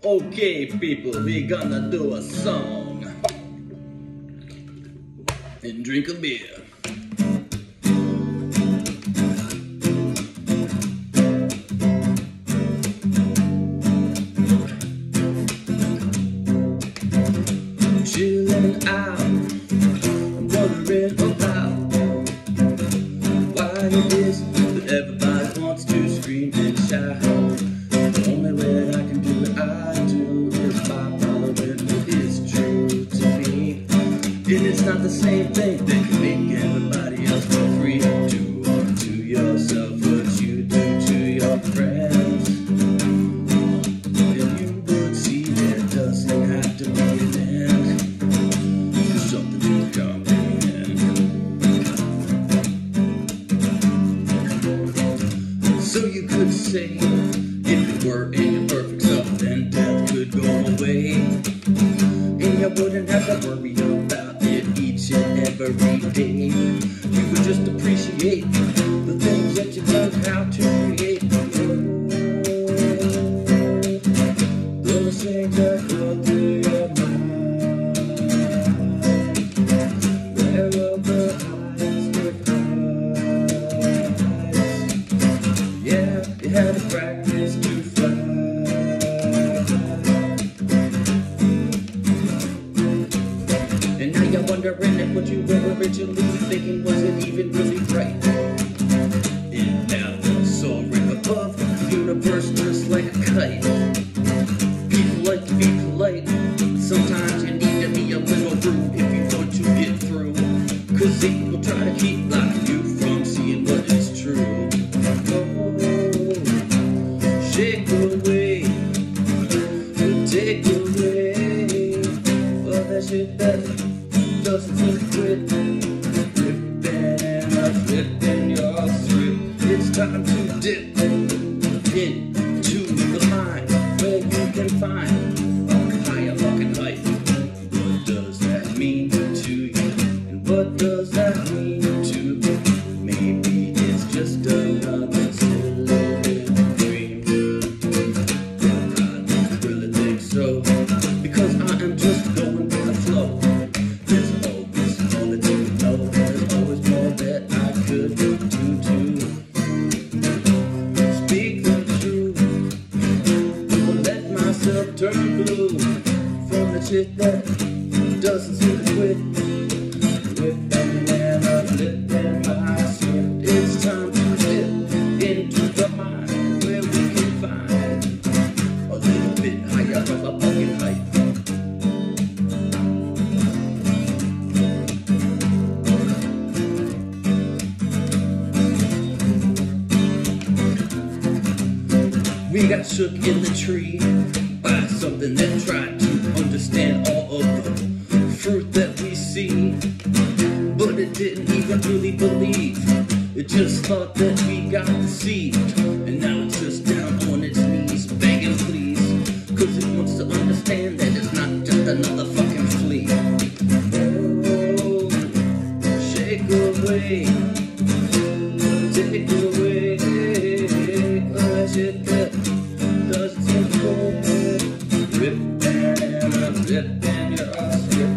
Okay, people, we gonna do a song and drink a beer. Chilling out, wondering about why it is that everybody wants to scream and shout. The only way I can do what I do is by following what is true to me. And it's not the same thing that can make everybody else feel free. Do unto yourself what you do to your friends, and you would see there doesn't have to be an end. There's something to comprehend. So you could say, if you were in your perfect self, then death could go away, and you wouldn't have to worry about it each and every day. You would just appreciate the things that you learned how to create. Those things that go through your mind, where will the highest of highs? Yeah, you had to practice to fly. And now you're wondering if what you were originally thinking wasn't even really right. And now soaring above the universe just like a kite. People like to be polite, sometimes you need to be a little rude if you want to get through, 'cause they will try to keep blocking you from seeing what is true. Shake away, take away all that shit that doesn't seem to quit. Ripping and unflipping your script. It's time to dip into the mind where you can find a higher fucking height. What does that mean to you? And what does that mean to me? Maybe it's just another silly dream. So, because I am just going with the flow. There's always more that you know. There's always more that I could do to speak the truth. Don't let myself turn blue from the shit that doesn't seem to quit. Whipping and uplifting my script. It's time to dip into the mind where we can find a little bit higher of a fucking height. We got shook in the tree by something that tried to understand all of the fruit that we see, but it didn't even really believe. It just thought that we got deceived, and now it's just down on its knees begging please, 'cause it wants to understand that it's not just another fucking flea. Oh, shake away, take away all that shit that doesn't seem to go. Ripping and unripping your script.